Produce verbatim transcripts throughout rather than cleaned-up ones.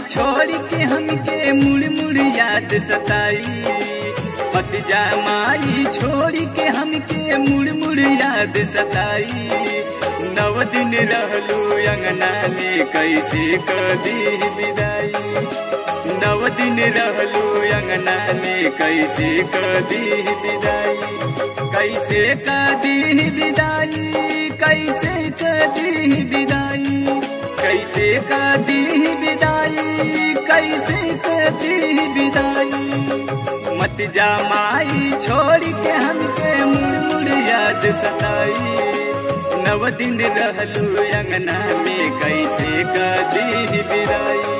छोड़ के हमके मुड़ मुड़ याद सताई। पतिजा माई छोड़ के हमके मुड़ मुड़ याद सताई। नव दिन रहलू अंगना में कैसे कदी विदाई। नव दिन रहलू अंगना में कैसे कदी विदाई। कैसे कदी विदाई, कैसे कदी विदाई, कैसे कदी विदाई, कैसे कदी विदाई। मत जा माई छोड़ के हमके मुड़ मुड़ याद सताई। नव दिन रहलू अंगना में कैसे कदी विदाई।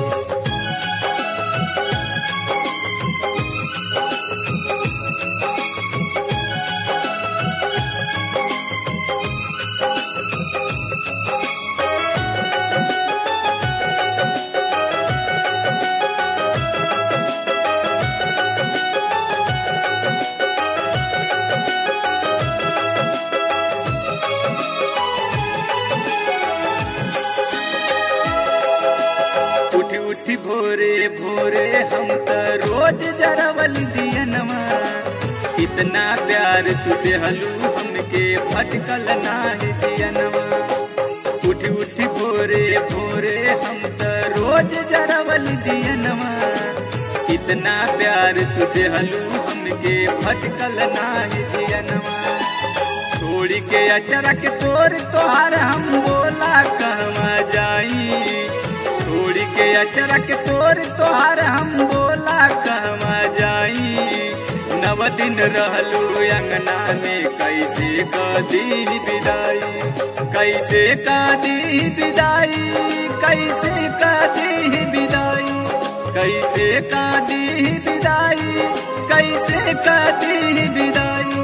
उठी उठी भोरे भोरे हम त रोज जरवल दियनवा। इतना प्यार तू देहलू हमके भटकल नाही दियनवा। उठी उठी भोरे भोरे हम त रोज जरवल दियनवा। इतना प्यार तू देहलू हमके भटकल नाही दियनवा। छोड़ के अचरक तोर तोहार हम बोला कहवा जाई। छोड़ के अचरक तोर तोहार हम बोला कहवा जाई। नव दिन रहलू अंगना में कैसे कदी विदाई। कैसे कदी विदाई, कैसे कदी विदाई, कैसे कदी विदाई, कैसे कदी विदाई।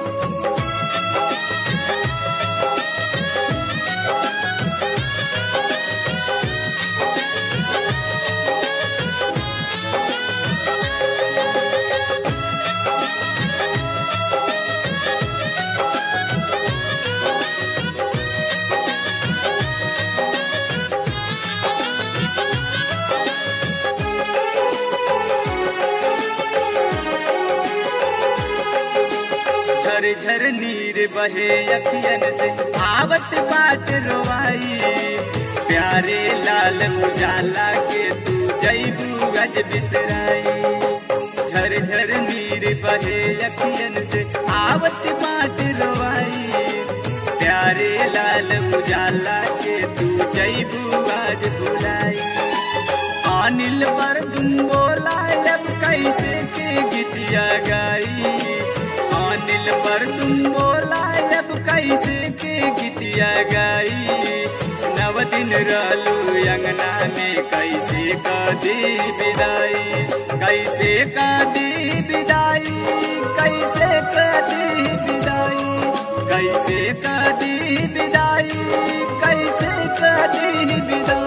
झर झर नीर बहे अखियन से आवत बाट रोवाई। प्यारे लाल उजाला के तू जैबू गज बिसराई। झर झर नीर बहे अखियन से आवत बाट रोवाई। प्यारे लाल उजाला के तू जैबू आज भुलाई। अनिल पर तुम बोला अब कैसे के गीतिया गाई। अनिल पर तुम बोला अब कैसे के गीतिया गाई। नव दिन रहलू अंगना में कैसे कदी विदाई। कैसे कदी विदाई, कैसे कदी विदाई, कैसे कदी विदाई, कैसे कदी विदाई।